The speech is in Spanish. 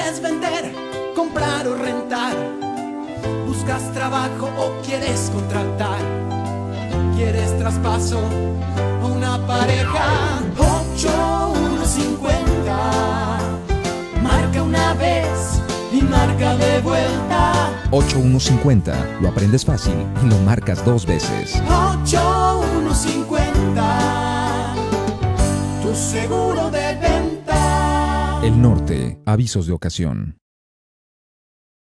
¿Quieres vender, comprar o rentar? ¿Buscas trabajo o quieres contratar? ¿Quieres traspaso o una pareja? 8150. Marca una vez y marca de vuelta. 8150. Lo aprendes fácil y lo marcas 2 veces. 8150. Tu seguro de venta. El Norte. Avisos de ocasión.